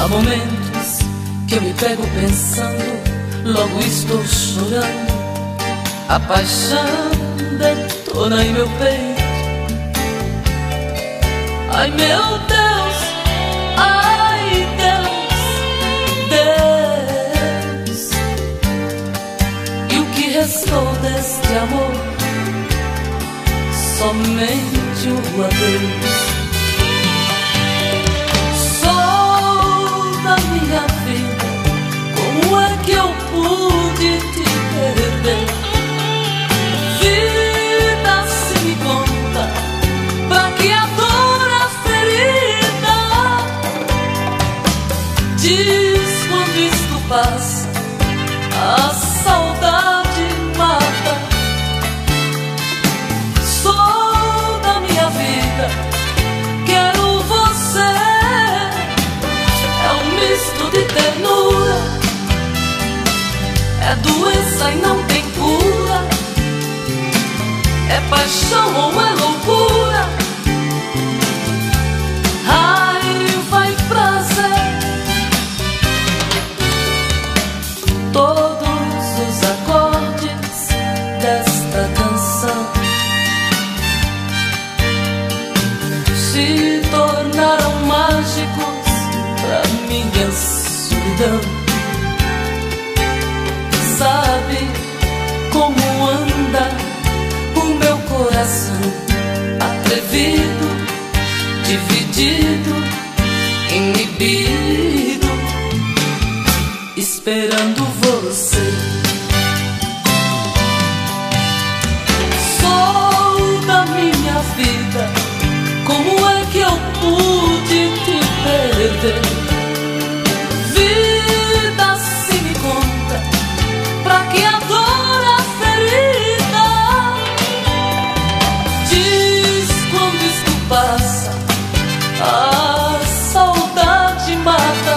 Há momentos que eu me pego pensando, logo estou chorando. A paixão detona em meu peito. Ai meu Deus, ai Deus, Deus. E o que restou deste amor? Somente o adeus. Sou da minha vida, como é que eu pude te perder? Vida, se me conta, pra que a dor, a ferida? Diz quando isto passa, a saudade mata. Sou da minha vida, quero você. É um misto de ternura, é doença e não tem cura, é paixão ou é loucura. Raiva e prazer, todos os acordes desta canção se tornaram mágicos pra minha solidão. Sabe como anda o meu coração, atrevido, dividido, inibido, esperando você. Sou da minha vida, como é que eu pude te perder? Vida, se me conta, pra que a dor, a ferida? Diz quando isto passa, a saudade mata.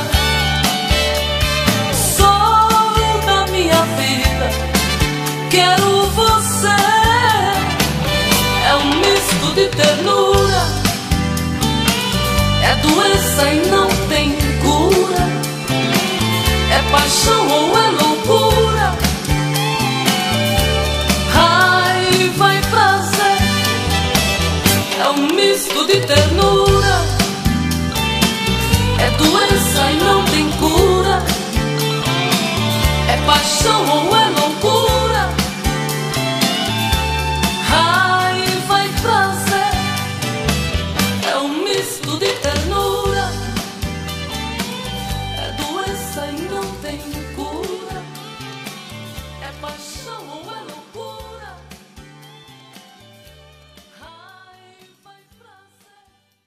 Sou da minha vida, quero você. É um misto de ternura, é doença e não tem cura, é paixão ou é loucura. Raiva e prazer, é um misto de ternura, é doença e não tem cura, é paixão ou é loucura. Raiva e prazer, é um misto de ternura, é doença e não tem cura, é paixão ou é loucura. Raiva e prazer.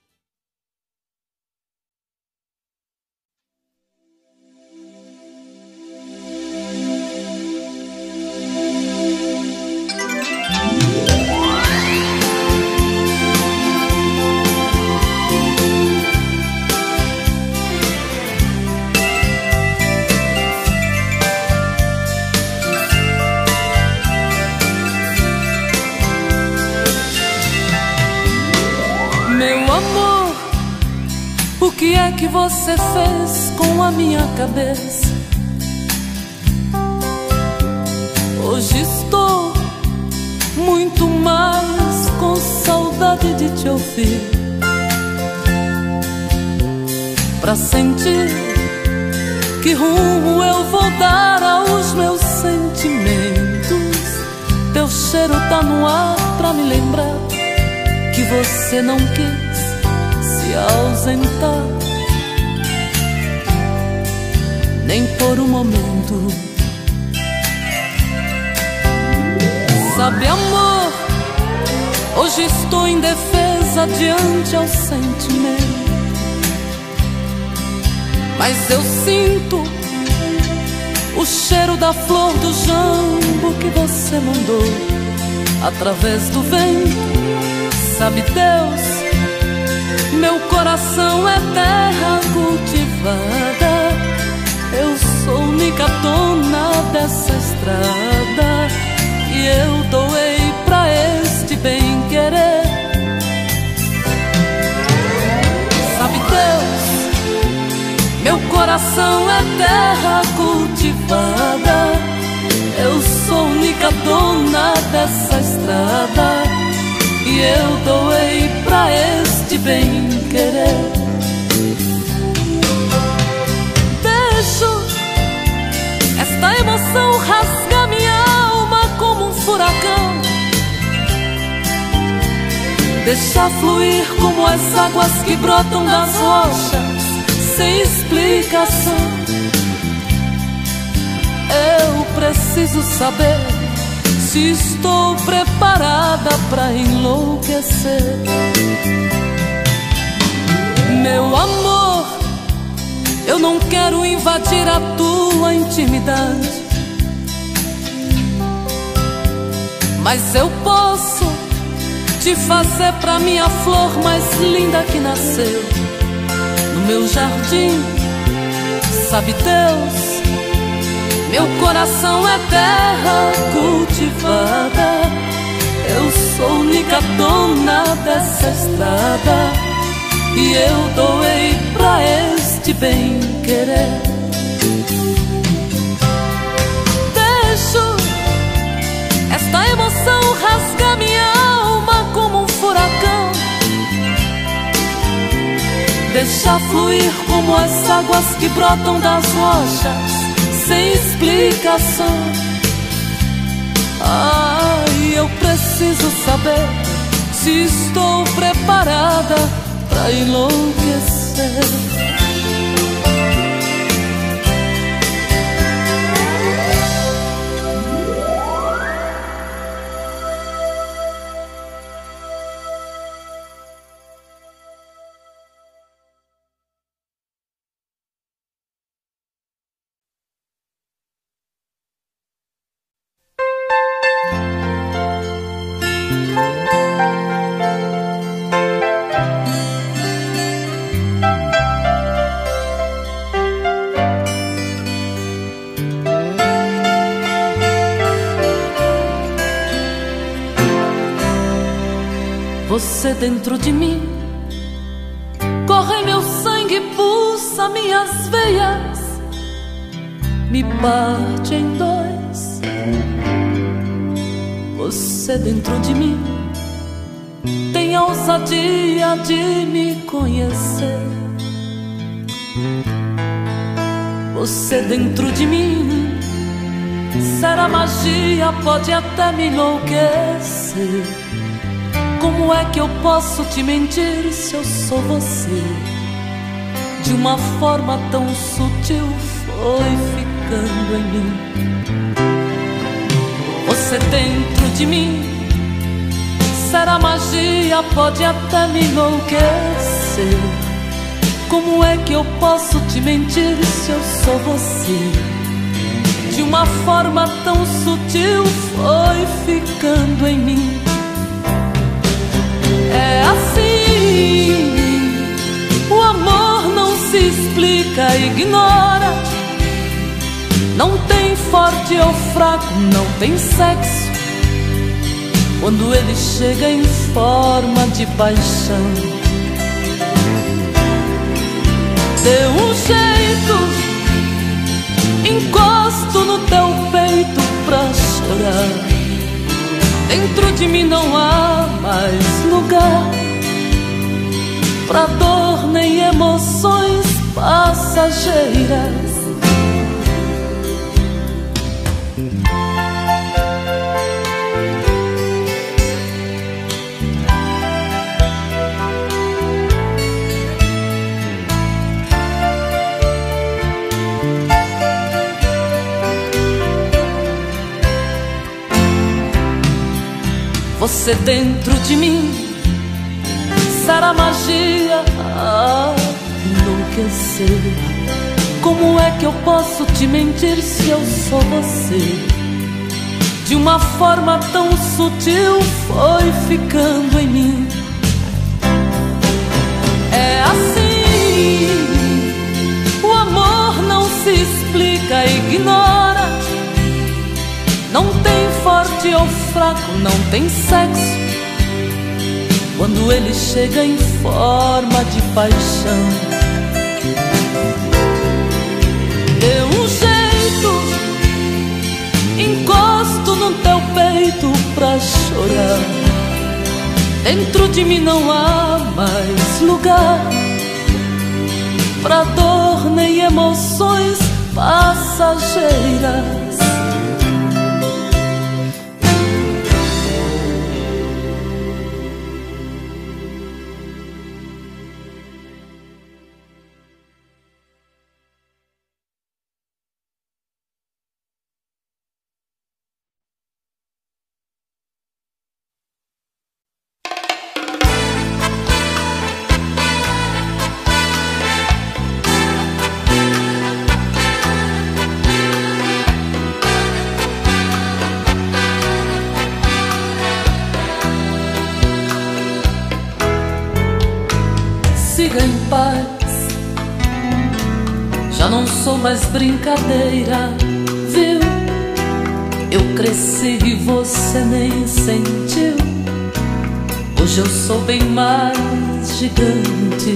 Meu amor, o que é que você fez com a minha cabeça? Hoje estou muito mais com saudade de te ouvir, pra sentir que rumo eu vou dar aos meus sentimentos. Teu cheiro tá no ar pra me lembrar que você não quis se ausentar, nem por um momento. Sabe, amor, hoje estou indefesa diante ao sentimento, mas eu sinto o cheiro da flor do jambo que você mandou através do vento. Sabe, Deus, meu coração é terra cultivada, eu sou única dona dessa estrada, e eu doei pra este bem-querer. Sabe, Deus, meu coração coração é terra cultivada. Eu sou única dona dessa estrada e eu doei pra este bem-querer. Deixo esta emoção rasgar minha alma como um furacão, deixar fluir como as águas que brotam das rochas sem explicação. Eu preciso saber se estou preparada pra enlouquecer. Meu amor, eu não quero invadir a tua intimidade, mas eu posso te fazer pra minha flor mais linda que nasceu no meu jardim. Sabe Deus, meu coração é terra cultivada. Eu sou única dona dessa estrada e eu doei pra este bem-querer. Deixo esta emoção rasgar minha alma como um furacão, deixar fluir como as águas que brotam das rochas sem explicação. Ai, eu preciso saber se estou preparada pra enlouquecer. Você dentro de mim, corre meu sangue, pulsa minhas veias, me bate em dois. Você dentro de mim tem a ousadia de me conhecer. Você dentro de mim, será magia, pode até me enlouquecer. Como é que eu posso te mentir se eu sou você? De uma forma tão sutil foi ficando em mim. Você dentro de mim, será magia, pode até me enlouquecer. Como é que eu posso te mentir se eu sou você? De uma forma tão sutil foi ficando em mim. É assim, o amor não se explica, ignora. Não tem forte ou fraco, não tem sexo. Quando ele chega em forma de paixão, dê um jeito, encosto no teu peito pra chorar. Dentro de mim não há mais lugar pra dor nem emoções passageiras. Você dentro de mim, será magia a enlouquecer. Como é que eu posso te mentir se eu sou você? De uma forma tão sutil foi ficando em mim. É assim, o amor não se explica, ignora. Não tem forte ou fraco, não tem sexo. Quando ele chega em forma de paixão, no teu peito pra chorar. Dentro de mim não há mais lugar pra dor nem emoções passageiras. Siga em paz, já não sou mais brincadeira, viu? Eu cresci e você nem sentiu. Hoje eu sou bem mais gigante.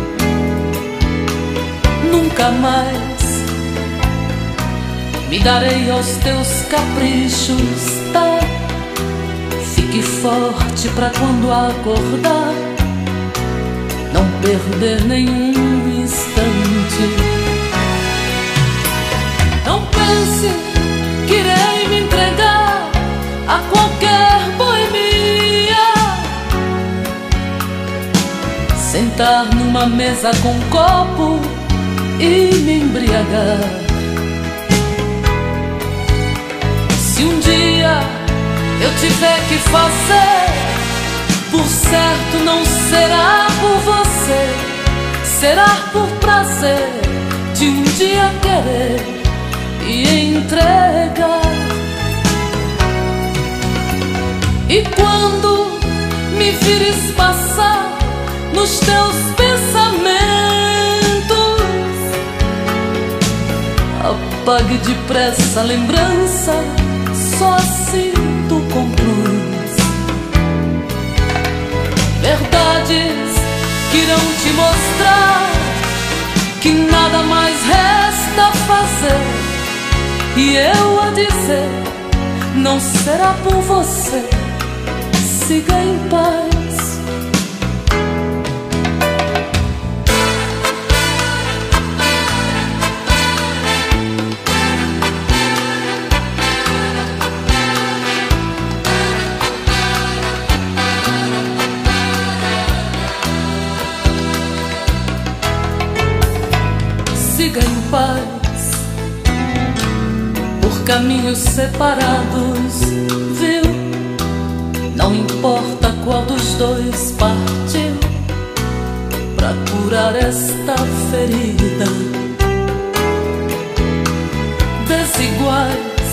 Nunca mais me darei aos teus caprichos, tá? Fique forte pra quando acordar não perder nenhum instante. Não pense que irei me entregar a qualquer boemia, sentar numa mesa com um copo e me embriagar. Se um dia eu tiver que fazer, por certo não será por você, será por prazer de um dia querer e entregar. E quando me vires passar nos teus pensamentos, apague depressa a lembrança, só assim tu concluis. Verdades que irão te mostrar que nada mais resta fazer, e eu a dizer, não será por você, siga em paz. Siga em paz, por caminhos separados, viu? Não importa qual dos dois partiu pra curar esta ferida. Desiguais,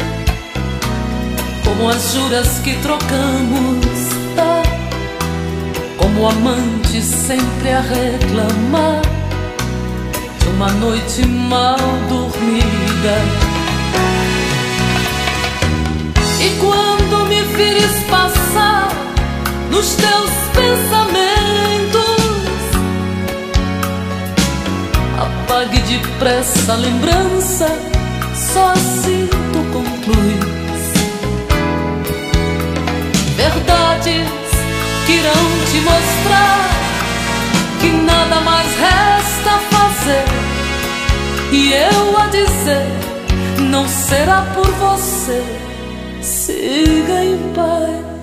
como as juras que trocamos, tá? Como amantes sempre a reclamar uma noite mal dormida. E quando me vires passar nos teus pensamentos, apague depressa a lembrança, só assim tu concluis. Verdades que irão te mostrar que nada mais resta fazer, e eu a dizer, não será por você, siga em paz.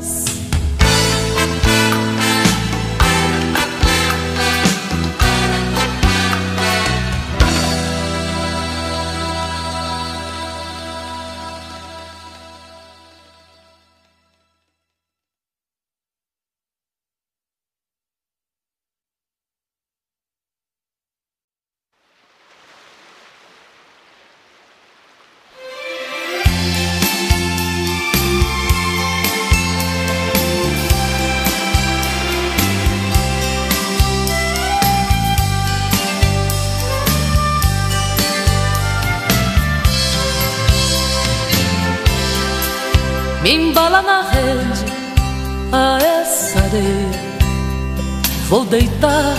Me embala na rede a essa areia, vou deitar,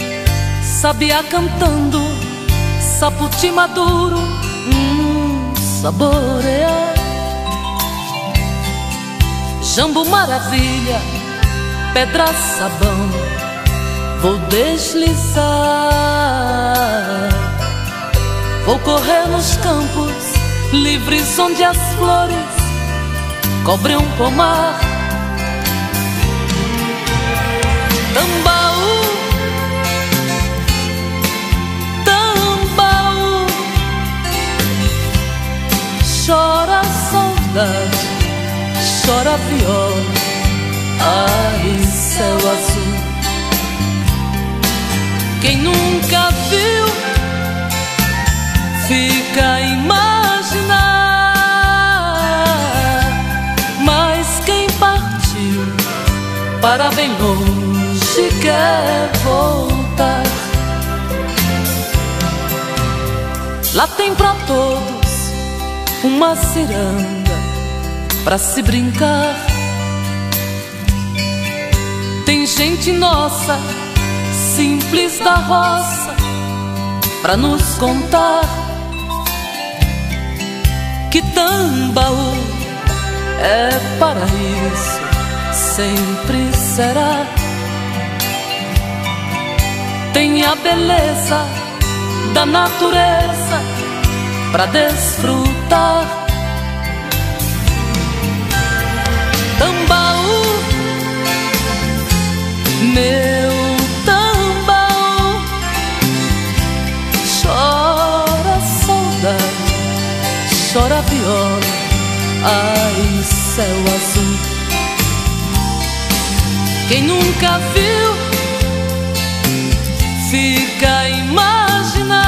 sabiá cantando, saputi maduro, saborear. Jambo maravilha, pedra sabão, vou deslizar. Vou correr nos campos livres onde as flores cobrem um pomar. Tambaú, Tambaú, chora a saudade, chora a viola, ai, céu azul. Quem nunca viu fica a imaginar, mas quem partiu para bem longe quer voltar. Lá tem pra todos uma ciranda pra se brincar. Tem gente nossa, simples da roça, pra nos contar que Tambaú é paraíso, sempre será. Tem a beleza da natureza pra desfrutar. Tambaú, meu Tambaú, chora a saudade, chora a viola, ai, céu azul. Quem nunca viu fica a imaginar,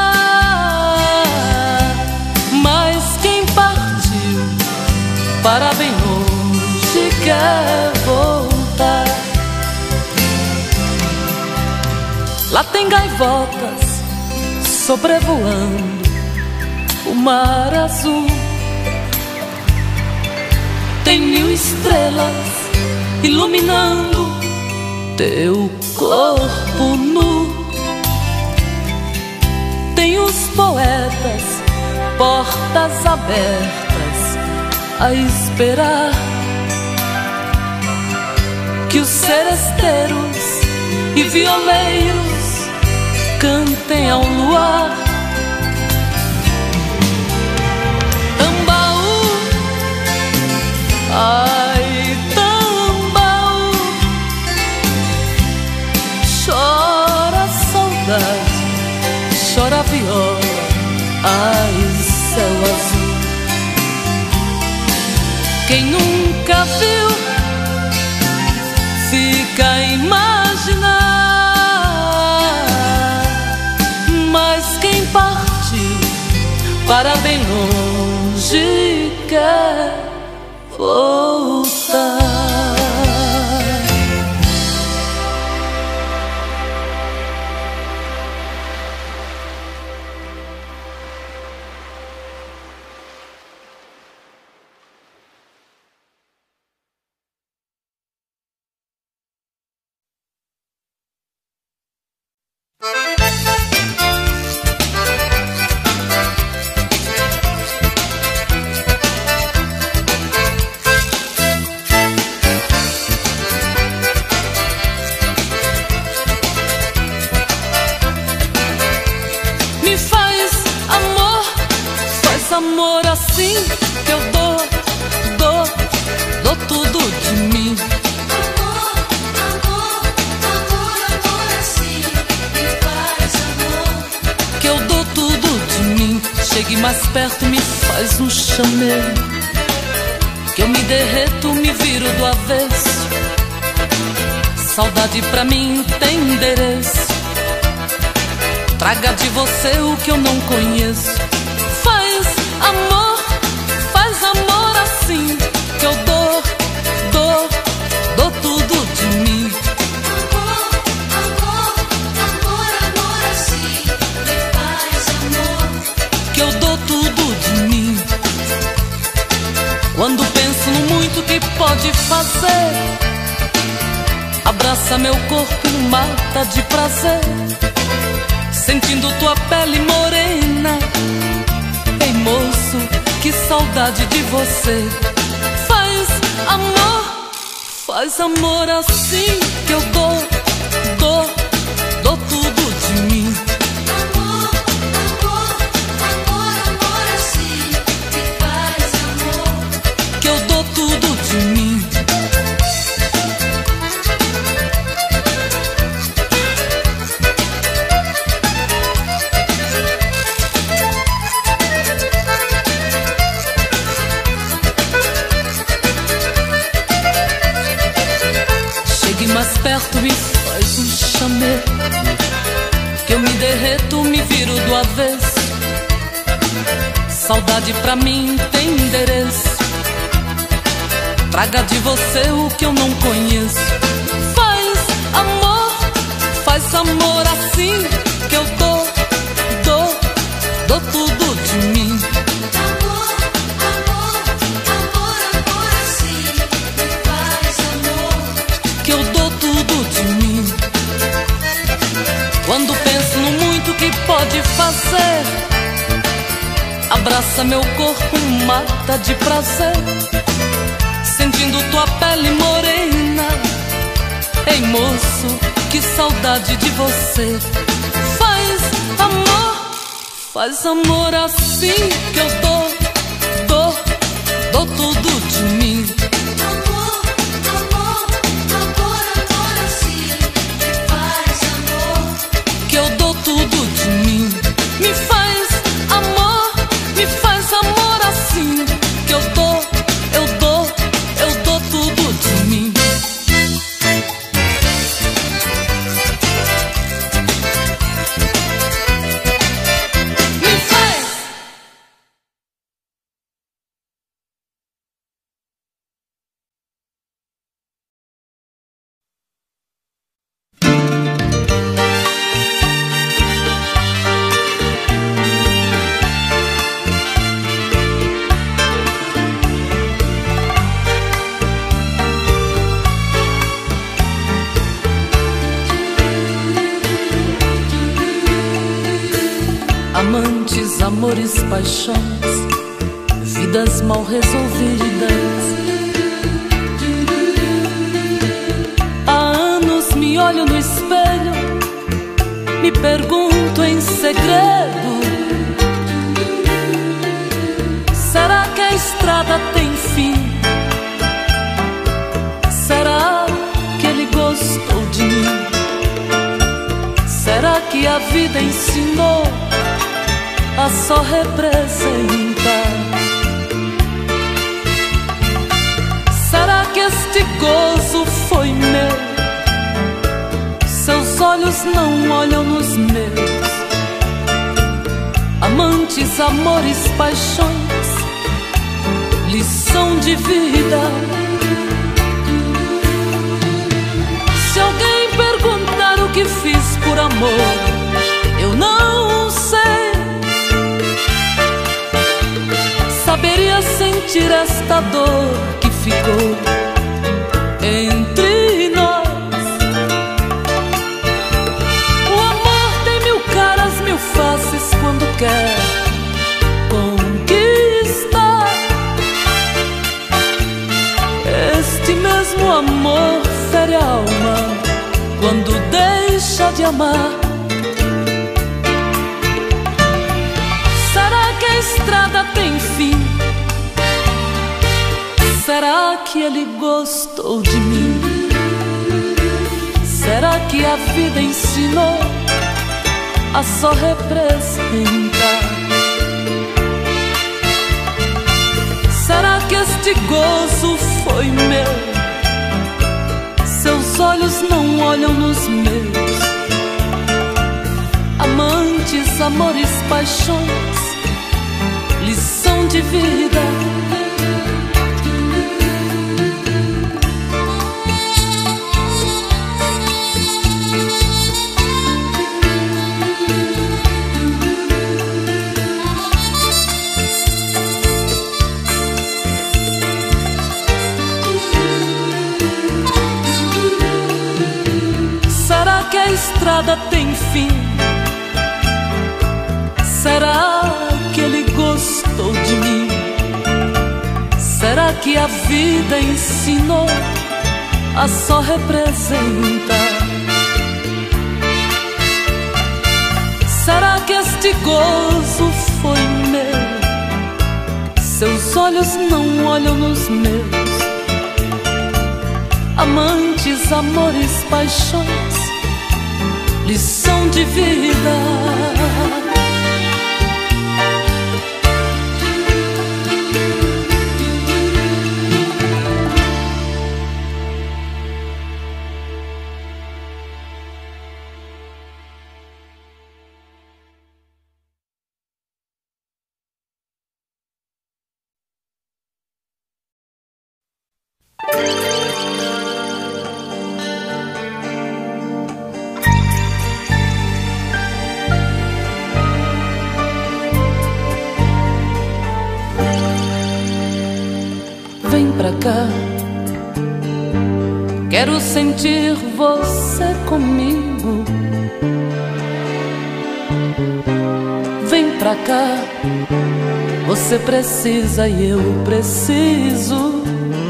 mas quem partiu para bem longe quer voltar. Lá tem gaivotas sobrevoando o mar azul. Tem 1000 estrelas iluminando teu corpo nu. Tem os poetas, portas abertas a esperar que os seresteiros e violeiros cantem ao luar. Tambaú, ai, Tambaú, chora a saudade, chora a viola, ai, céu azul. Quem nunca viu fica a imaginar, mas quem partiu para bem longe quer voltar. Amor assim que eu dou tudo de mim. Amor assim, me faz amor. Que eu dou tudo de mim. Chegue mais perto, me faz um chamego. Que eu me derreto, me viro do avesso. Saudade pra mim tem endereço. Traga de você o que eu não conheço. Faz amor assim, que eu dou tudo de mim. Amor assim, me faz amor. Que eu dou tudo de mim. Quando penso no muito que pode fazer, abraça meu corpo, mata de prazer. Sentindo tua pele morena, ei moço, que saudade de você. Faz amor assim que eu dou tudo de mim. Amor, amor, amor, amor assim, me faz amor. Que eu dou tudo de mim. Mais perto me faz um chamego, que eu me derreto, me viro do avesso. Saudade pra mim tem endereço. Traga de você o que eu não conheço. Faz amor assim que eu dou tudo de mim. Amor, amor, amor, amor assim, me faz amor. Que eu dou tudo de mim. Quando penso no muito que pode fazer, abraça meu corpo, mata de prazer, sentindo tua pele morena. Ei moço, que saudade de você. Faz amor assim que eu dou tudo de mim. Amor, amor, amor, amor assim, me faz amor. Que eu dou tudo de mim. Me faz amor assim que eu dou tudo de mim. Me faz. Amantes, amores, paixões, vidas mal resolvidas. Há anos me olho no espelho, me pergunto em segredo: será que a estrada tem fim? Será que ele gostou de mim? Será que a vida ensinou a só representar? Será que este gozo foi meu? Seus olhos não olham nos meus. Amantes, amores, paixões, lição de vida. Se alguém perguntar o que fiz por amor, eu não sei. Saberia sentir esta dor que ficou entre nós. O amor tem mil caras, mil faces quando quer conquistar. Este mesmo amor fere a alma quando deixa de amar. Será que a estrada tem fim? Será que ele gostou de mim? Será que a vida ensinou a só representar? Será que este gozo foi meu? Seus olhos não olham nos meus. Amantes, amores, paixões, lição de vida. Será que a estrada tem fim? Será que ele gostou de mim? que a vida ensinou a só representar? Será que este gozo foi meu? Seus olhos não olham nos meus. Amantes, amores, paixões, lição de vida. Vem pra cá, quero sentir você comigo. Vem pra cá, você precisa e eu preciso.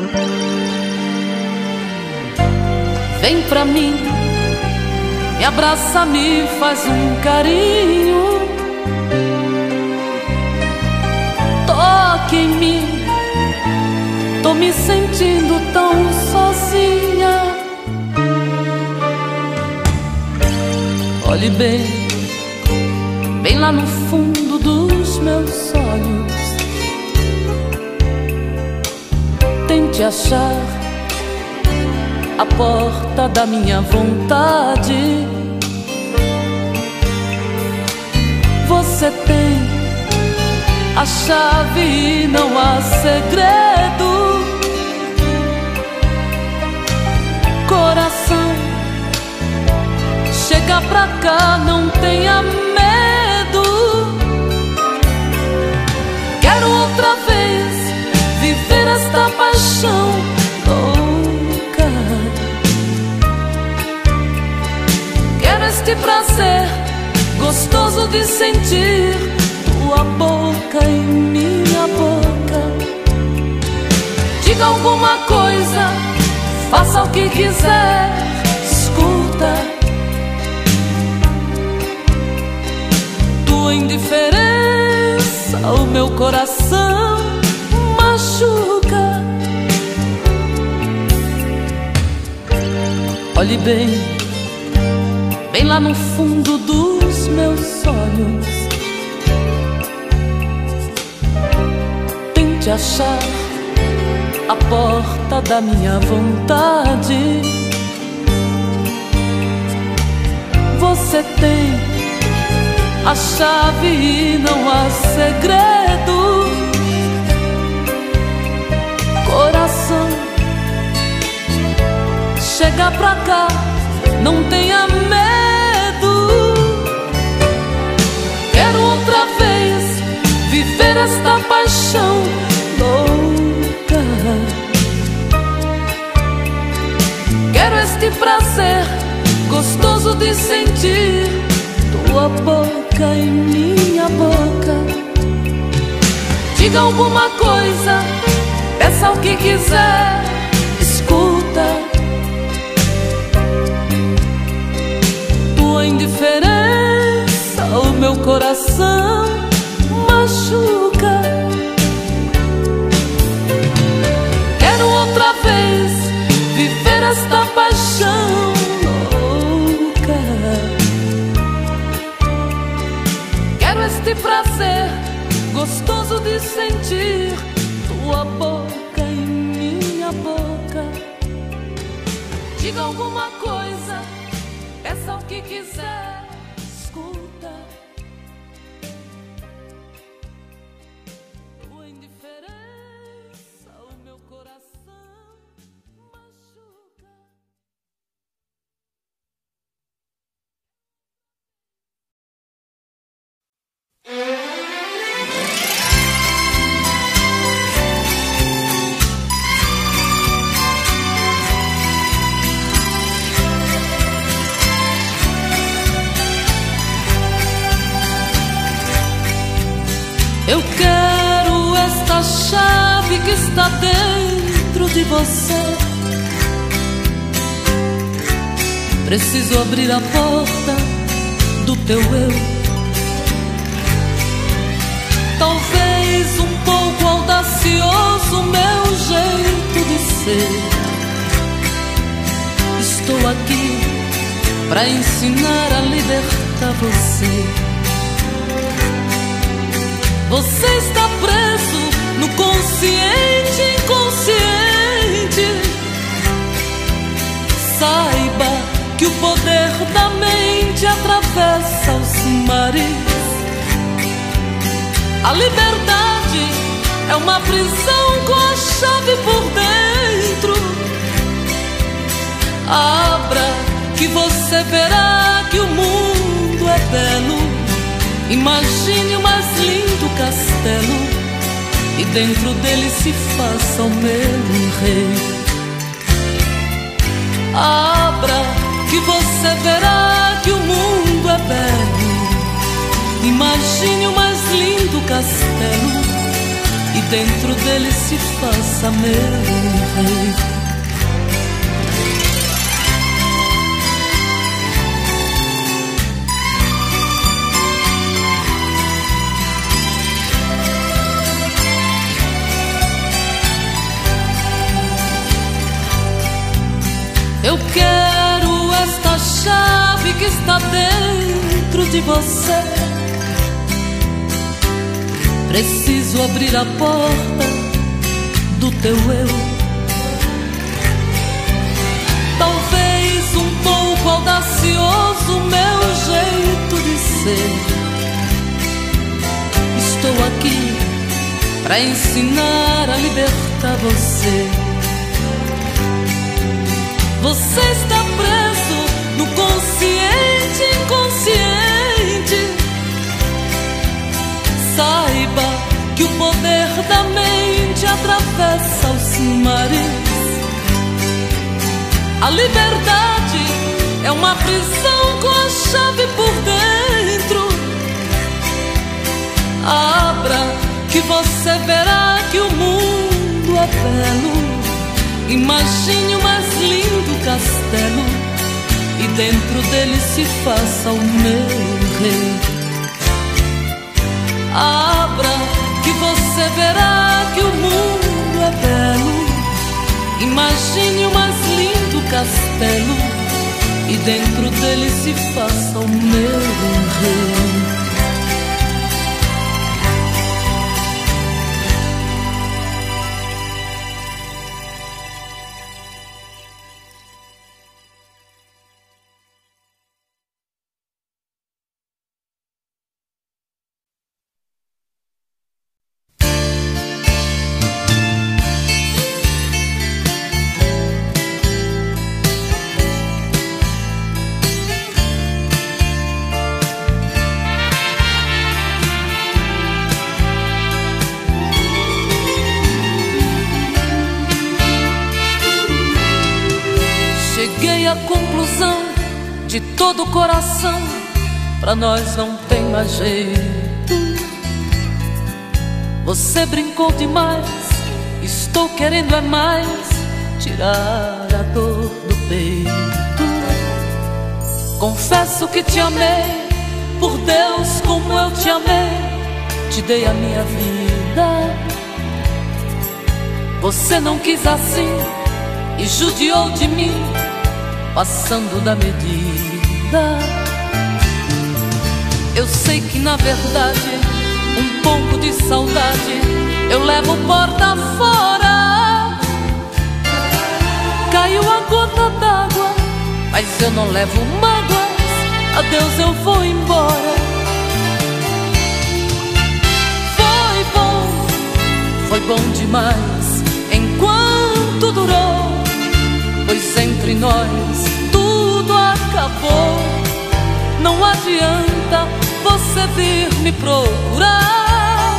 Vem pra mim, me abraça, me faz um carinho. Toque em mim, tô me sentindo tão sozinha. Olhe bem, bem lá no fundo dos meus olhos. Tente achar a porta da minha vontade. Você tem a chave e não há segredo. Coração, chega pra cá, não tenha medo. Quero outra vez viver esta paixão louca. Quero este prazer gostoso de sentir tua boca em minha boca. Diga alguma coisa, faça o que quiser, escuta. Tua indiferença, o meu coração machuca. Olhe bem, bem lá no fundo dos meus olhos. Tente achar a porta da minha vontade. Você tem a chave e não há segredo. Coração, chega pra cá, não tenha medo. Quero outra vez viver esta paixão louca. Quero este prazer gostoso de sentir tua boca em minha boca. Diga alguma coisa, peça o que quiser, escuta. Tua indiferença, o meu coração machuca. Quero outra vez viver esta paixão louca. Quero este prazer gostoso de sentir tua boca em minha boca. Diga alguma coisa, peça o que quiser, escuta. Tua indiferença, o meu coração machuca. Eu quero esta chave que está dentro você. Preciso abrir a porta do teu eu. Talvez um pouco audacioso meu jeito de ser. Estou aqui pra ensinar a libertar você. Você está preso no consciente inconsciente. Saiba que o poder da mente atravessa os mares. A liberdade é uma prisão com a chave por dentro. Abra que você verá que o mundo é belo. Imagine o mais lindo castelo e dentro dele se faça o meu rei. Abra que você verá que o mundo é belo. Imagine o mais lindo castelo e dentro dele se faça meu rei. Eu quero esta chave que está dentro de você. Preciso abrir a porta do teu eu. Talvez um pouco audacioso meu jeito de ser. Estou aqui pra ensinar a libertar você. Você está preso no consciente inconsciente. Saiba que o poder da mente atravessa os mares. A liberdade é uma prisão com a chave por dentro. Abra que você verá que o mundo é belo. Imagine o mais lindo castelo e dentro dele se faça o meu rei. Abra que você verá que o mundo é belo. Imagine o mais lindo castelo e dentro dele se faça o meu rei. Cheguei à conclusão de todo o coração, pra nós não tem mais jeito. Você brincou demais, estou querendo é mais tirar a dor do peito. Confesso que te amei, por Deus como eu te amei, te dei a minha vida. Você não quis assim e judiou de mim, passando da medida. Eu sei que na verdade um pouco de saudade eu levo porta fora. Caiu a gota d'água, mas eu não levo mágoas. Adeus, eu vou embora. Foi bom demais enquanto durou, pois entre nós tudo acabou. Não adianta você vir me procurar.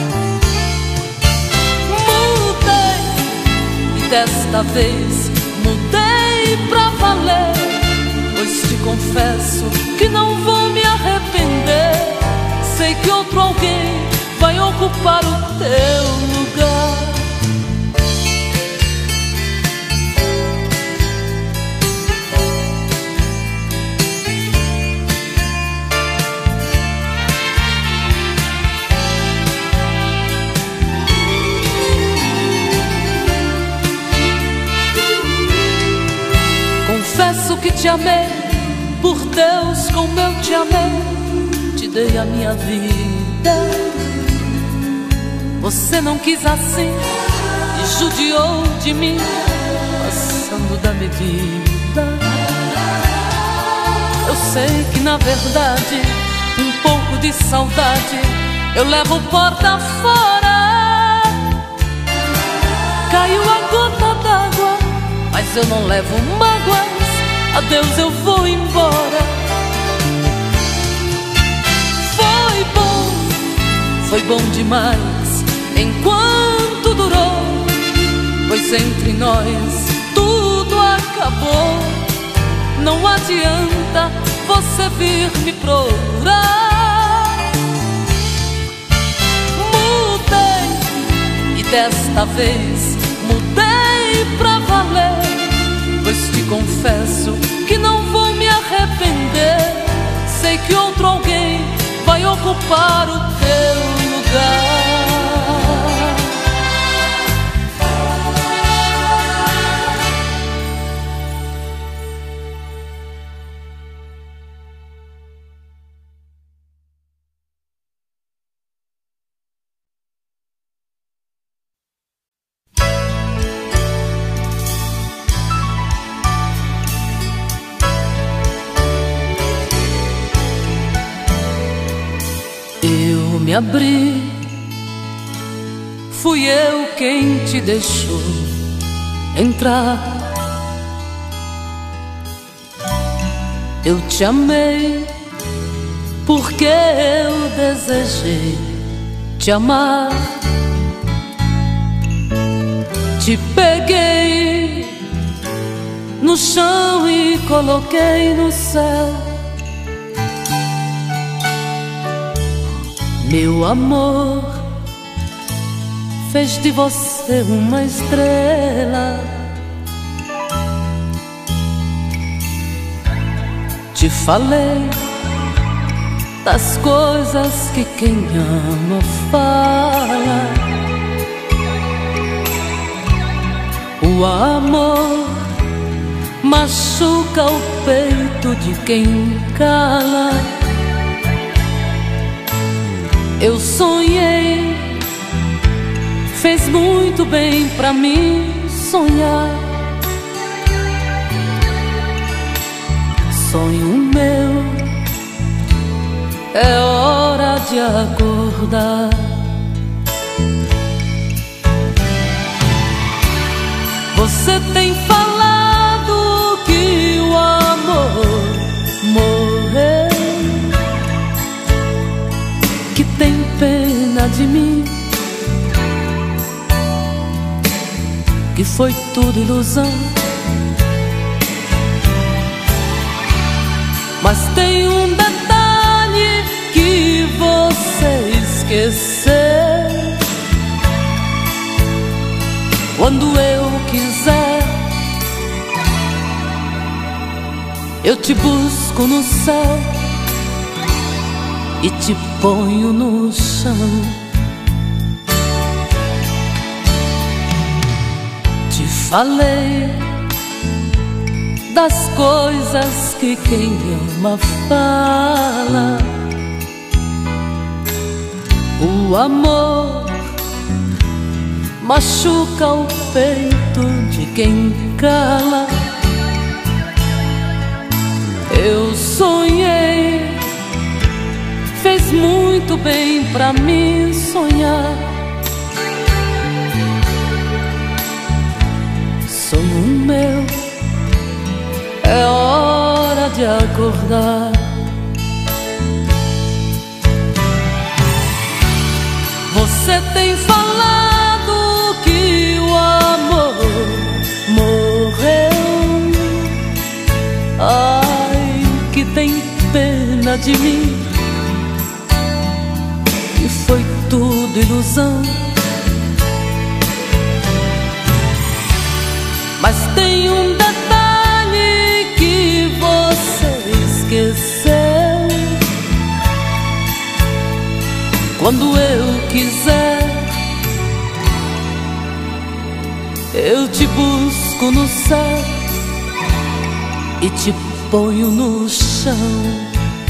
Mudei, e desta vez mudei pra valer, pois te confesso que não vou me arrepender. Sei que outro alguém vai ocupar o teu lugar. te amei, por Deus como eu te amei, te dei a minha vida. Você não quis assim e judiou de mim, passando da medida. Eu sei que na verdade um pouco de saudade eu levo porta fora. Caiu a gota d'água, mas eu não levo mágoas. Adeus, eu vou embora. Foi bom demais enquanto durou, pois entre nós tudo acabou. Não adianta você vir me procurar. Mudei, e desta vez mudei pra valer, pois te confesso que não vou me arrepender. Sei que outro alguém vai ocupar o teu lugar. Me abri, fui eu quem te deixou entrar. Eu te amei porque eu desejei te amar. Te peguei no chão e coloquei no céu. Meu amor fez de você uma estrela. Te falei das coisas que quem ama fala. O amor machuca o peito de quem cala. Eu sonhei, fez muito bem pra mim sonhar. Sonho meu, é hora de acordar. Você tem falado que o amor morreu, que tem pena de mim, que foi tudo ilusão. Mas tem um detalhe que você esqueceu. Quando eu quiser, eu te busco no céu e te ponho no chão. Te falei das coisas que quem ama fala. O amor machuca o peito de quem cala. Eu sonhei, fez muito bem pra mim sonhar. Sonho meu, é hora de acordar. Você tem falado que o amor morreu. Ai, que tem pena de mim, que foi tudo ilusão. Mas tem um detalhe que você esqueceu. Quando eu quiser, eu te busco no céu e te ponho no chão.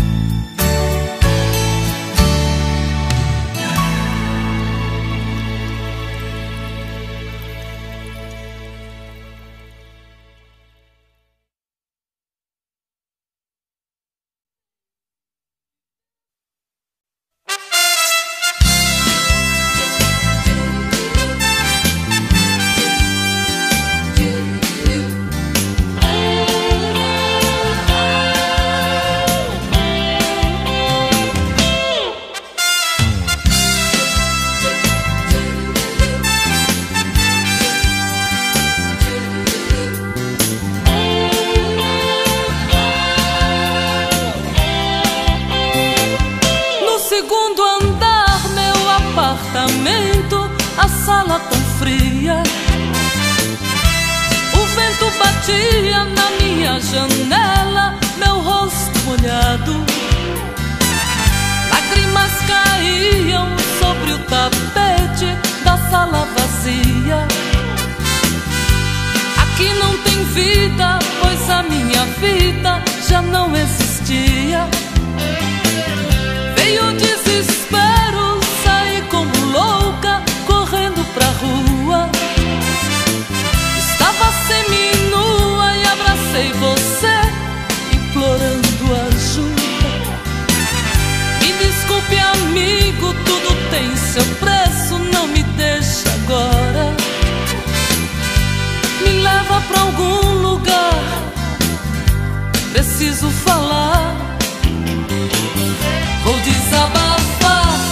A sala tão fria, o vento batia na minha janela, meu rosto molhado, lágrimas caíam sobre o tapete da sala vazia. Aqui não tem vida, pois a minha vida já não existia. Veio o desespero, saí como louca, correndo pra rua. Estava seminua e abracei você, implorando ajuda. Me desculpe, amigo, tudo tem seu preço, não me deixa agora. Me leva pra algum lugar, preciso falar. Vou desabafar,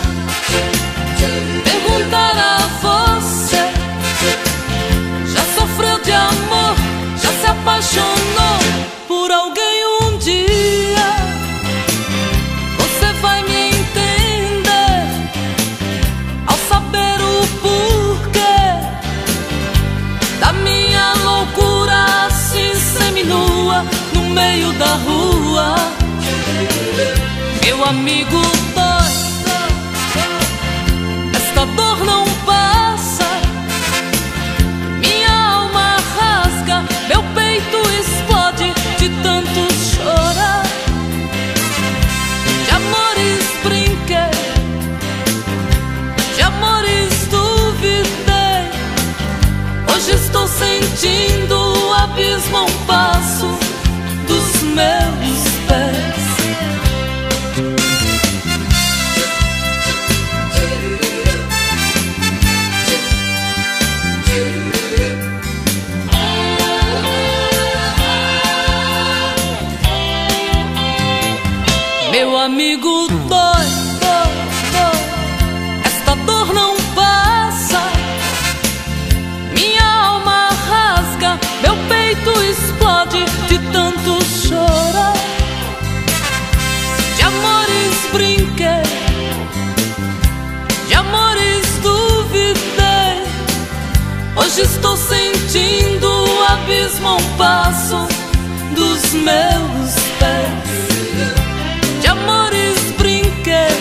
perguntar a você: já sofreu de amor? Já se apaixonou por alguém um dia? Você vai me entender ao saber o porquê da minha loucura, assim seminua no meio da rua. Meu amigo, dói, esta dor não passa. Minha alma rasga, meu peito explode de tanto chorar. De amores brinquei, de amores duvidei. Hoje estou sentindo o abismo a um passo dos meus pés. Meu amigo, dói, dói, dói, esta dor não passa. Minha alma rasga, meu peito explode de tanto chorar. De amores brinquei, de amores duvidei. Hoje estou sentindo o abismo a um passo dos meus pés. De amores brinquei,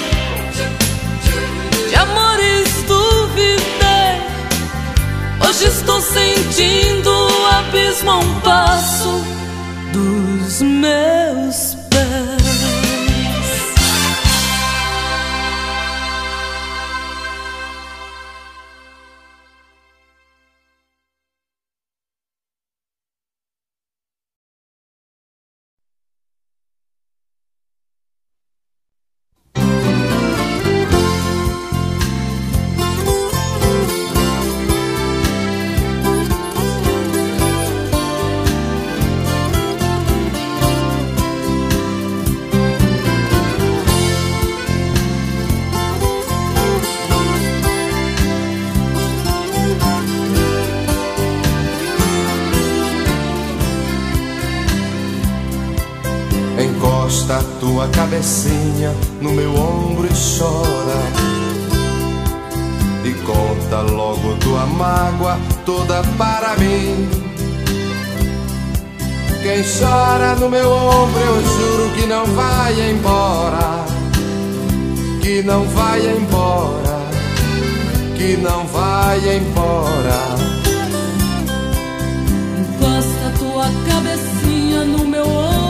de amores duvidei. Hoje estou sentindo o abismo a um passo dos meus pés. Encosta a tua cabecinha no meu ombro e chora. E conta logo tua mágoa toda para mim. Quem chora no meu ombro eu juro que não vai embora. Que não vai embora. Que não vai embora. Encosta a tua cabecinha no meu ombro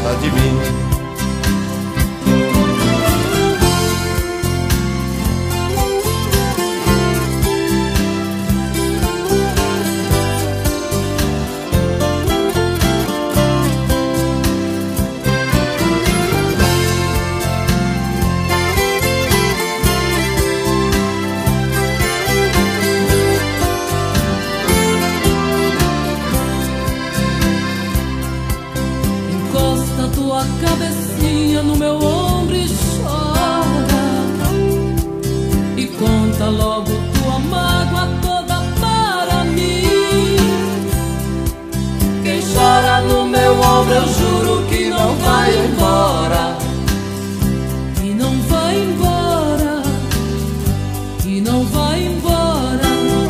gosta de mim. Cabecinha no meu ombro e chora, e conta logo tua mágoa toda para mim. Quem chora no meu ombro eu juro que não vai embora, que não vai embora, que não vai embora.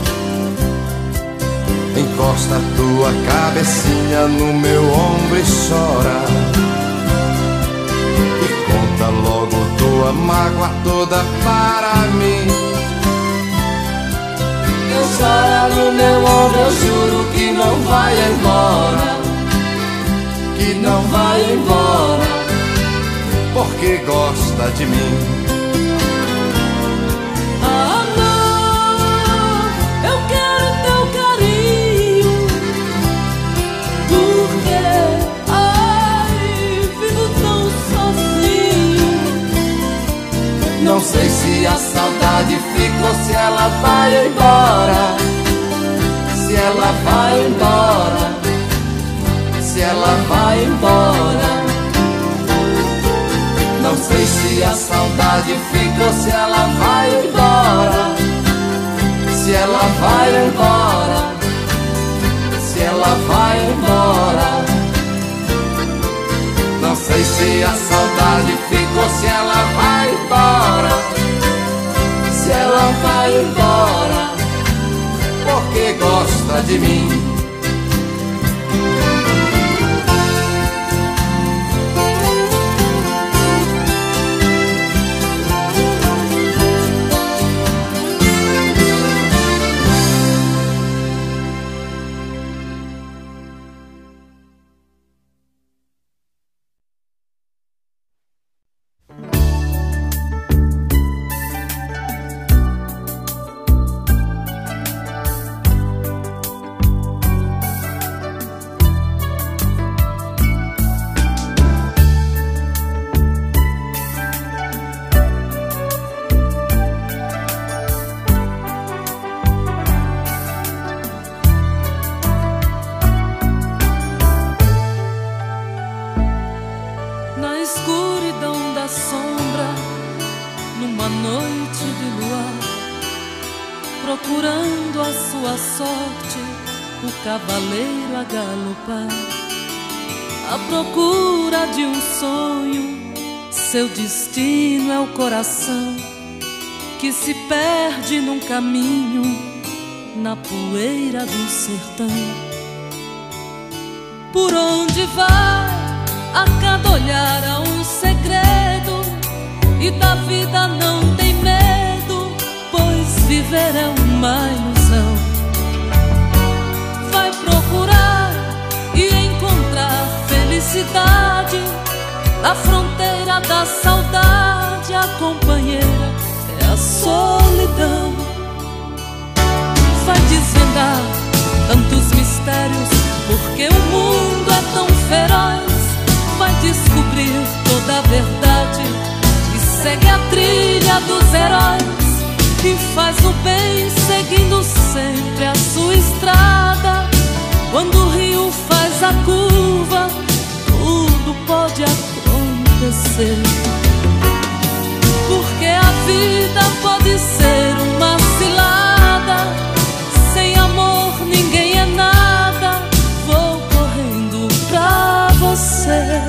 Encosta tua cabecinha no meu ombro e chora, logo tua mágoa toda para mim. Quem chora no meu ombro eu juro que não vai embora, que não vai embora, porque gosta de mim. Amor, eu quero teu carinho, porque vivo tão sozinho. Não sei se a saudade fica ou se ela vai embora, se ela vai embora, se ela vai embora. Não sei se a saudade fica ou se ela vai embora, se ela vai embora, se ela vai embora. Não sei se a saudade fica ou se ela vai embora, se ela vai embora, porque gosta de mim. Procurando a sua sorte, o cavaleiro a galopar, à procura de um sonho. Seu destino é o coração que se perde num caminho na poeira do sertão. Por onde vai, a cada olhar há um segredo, e da vida não tem medo, pois viver é uma ilusão. Vai procurar e encontrar felicidade na fronteira da saudade. A companheira é a solidão. Vai desvendar tantos mistérios, porque o mundo é tão feroz. Vai descobrir toda a verdade e segue a trilha dos heróis. E faz o bem seguindo sempre a sua estrada. Quando o rio faz a curva, tudo pode acontecer, porque a vida pode ser uma cilada. Sem amor ninguém é nada. Vou correndo pra você.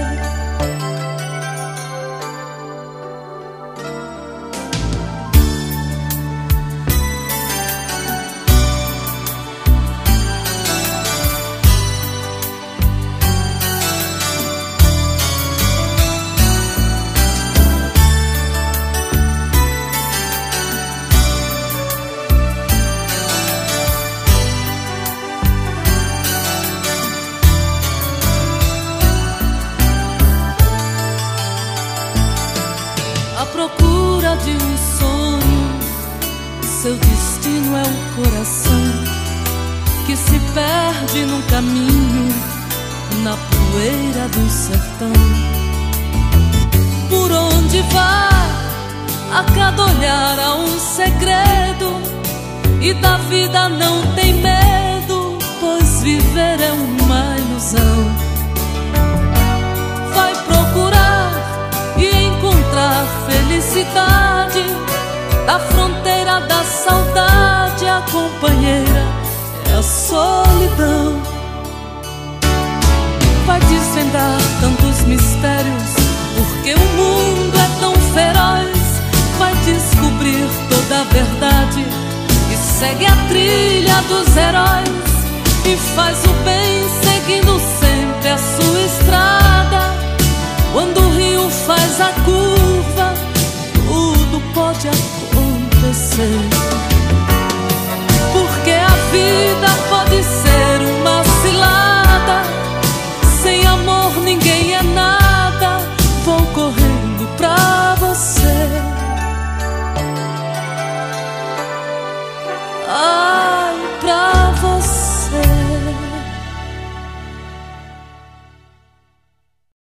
seu destino é o coração que se perde no caminho, na poeira do sertão. Por onde vai, a cada olhar há um segredo, e da vida não tem medo, pois viver é uma ilusão. Vai procurar e encontrar felicidade, da fronteira da saudade a companheira é a solidão. Vai desvendar tantos mistérios, porque o mundo é tão feroz. Vai descobrir toda a verdade e segue a trilha dos heróis, e faz o bem seguindo sempre a sua estrada.